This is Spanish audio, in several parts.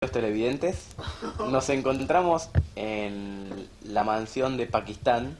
Los televidentes, nos encontramos en la mansión de Pakistán,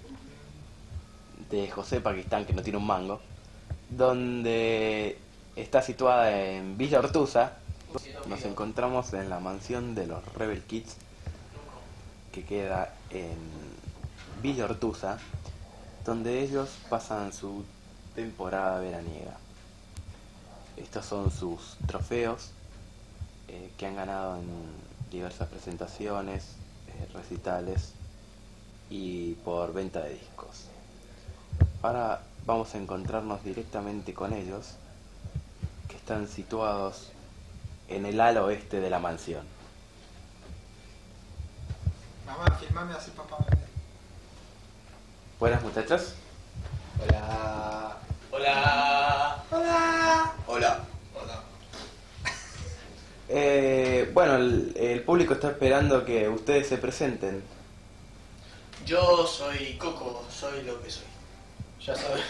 de José Pakistán, que no tiene un mango, donde está situada en Villa Ortuza. Nos encontramos en la mansión de los Rebel Kids, que queda en Villa Ortuza, donde ellos pasan su temporada veraniega. Estos son sus trofeos que han ganado en diversas presentaciones, recitales y por venta de discos. Ahora vamos a encontrarnos directamente con ellos, que están situados en el ala oeste de la mansión. Mamá, filmame así papá me ve. Buenas, muchachos. Hola. Hola. Hola. Hola. Bueno, el público está esperando que ustedes se presenten. Yo soy Coco, soy lo que soy. Ya sabes.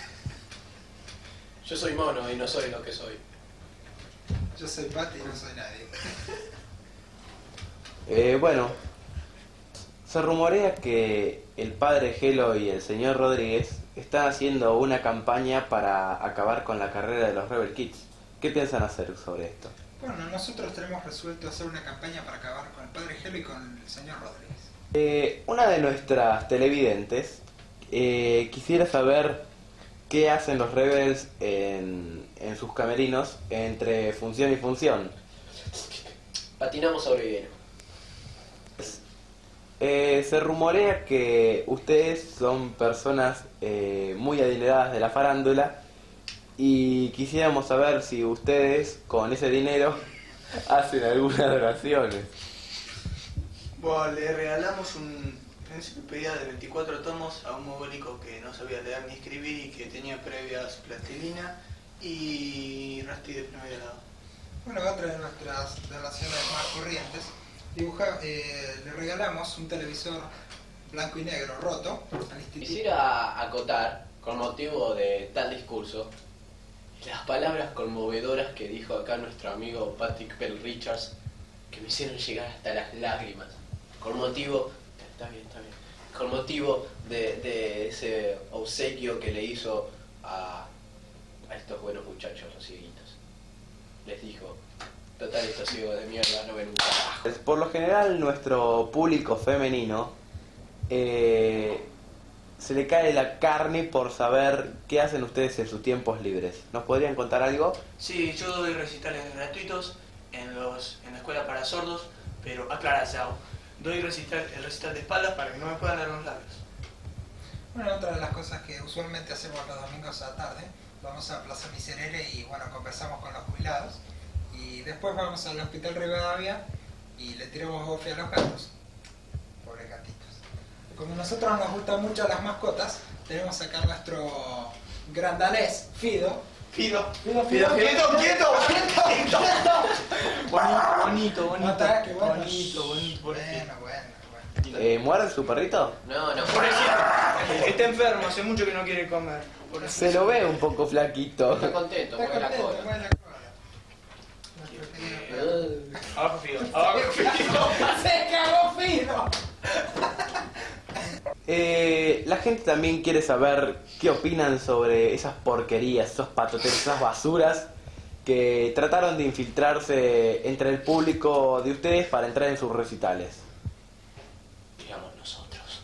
Yo soy mono y no soy lo que soy. Yo soy Pati y no soy nadie. Bueno, se rumorea que el padre Gelo y el señor Rodríguez están haciendo una campaña para acabar con la carrera de los Rebel Kids. ¿Qué piensan hacer sobre esto? Bueno, nosotros tenemos resuelto hacer una campaña para acabar con el padre Gelo y con el señor Rodríguez. Una de nuestras televidentes quisiera saber qué hacen los Rebels en sus camerinos entre función y función. Patinamos sobre hielo. Se rumorea que ustedes son personas muy adineradas de la farándula y quisiéramos saber si ustedes con ese dinero hacen algunas donaciones. Bueno, le regalamos una enciclopedia de 24 tomos a un mogólico que no sabía leer ni escribir y que tenía previas plastilina y rasti de primer grado. Bueno, otra de nuestras donaciones más corrientes, le regalamos un televisor blanco y negro roto al instituto. Quisiera acotar, con motivo de tal discurso, las palabras conmovedoras que dijo acá nuestro amigo Patrick Bell Richards, que me hicieron llegar hasta las lágrimas, con motivo, está bien, con motivo de ese obsequio que le hizo a estos buenos muchachos, los cieguitos. Les dijo, total, estos ciegos de mierda no ven un carajo. Por lo general nuestro público femenino se le cae la carne por saber qué hacen ustedes en sus tiempos libres. ¿Nos podrían contar algo? Sí, yo doy recitales gratuitos en la escuela para sordos, pero aclarado. Doy el recital de espaldas para que no me puedan dar los labios. Bueno, otra de las cosas que usualmente hacemos los domingos a la tarde, vamos a Plaza Miserere y bueno, conversamos con los jubilados. Y después vamos al Hospital Rivadavia y le tiramos bofe a los gatos. Pobres gatitos. Como a nosotros nos gustan mucho las mascotas, tenemos acá nuestro gran danés, Fido. Fido. ¡Quieto! Bonito. Ataque, bueno. Bonito. Bueno. ¿Muerde su perrito? No. Pobrecito. Está enfermo, hace mucho que no quiere comer. Se lo ve un poco flaquito. Está contento, Está mueve la contento, cola. mueve la cola. Nuestro querido perro. Abajo Fido. ¡Se cagó Fido! La gente también quiere saber qué opinan sobre esas porquerías, esos patotes, esas basuras que trataron de infiltrarse entre el público de ustedes para entrar en sus recitales. Digamos nosotros.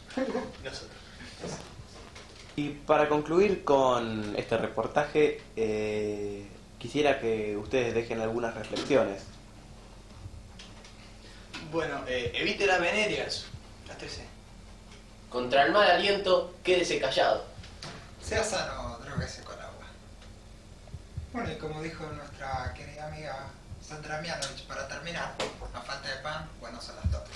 Y para concluir con este reportaje, quisiera que ustedes dejen algunas reflexiones. Bueno, evite las venerias. Las 13. Contra el mal aliento, quédese callado. Sea sano, droguese con agua. Bueno, y como dijo nuestra querida amiga Sandra Mianovich, para terminar, a falta de pan, buenos son las tortas.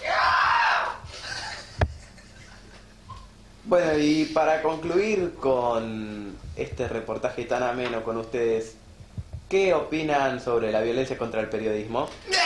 Bueno, y para concluir con este reportaje tan ameno con ustedes, ¿qué opinan sobre la violencia contra el periodismo?